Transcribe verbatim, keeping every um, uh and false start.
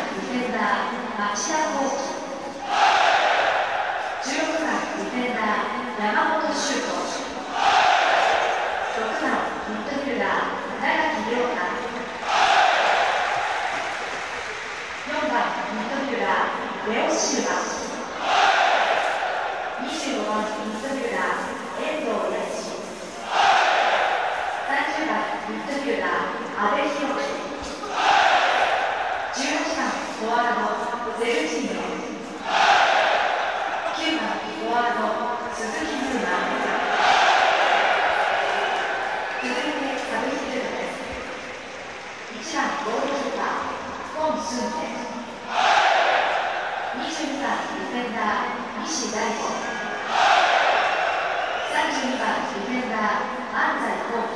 ディフェンダー町田浩樹、じゅうろくばんディフェンダー山本修斗、ろくばんミッドフィルダー長木亮太、よんばんミッドフィルダーレオシルバ、にじゅうごばんミッドフィルダー遠藤康、さんじゅうばんミッドフィルダー阿部寛、じゅうはちばんフォワードゼルチーノ、きゅうばんフォワード鈴木優馬、続いてサブヒルドです。いちばんゴールキーパー今俊介、にじゅうにばんディフェンダー西大吾、さんじゅうにばんディフェンダー安西浩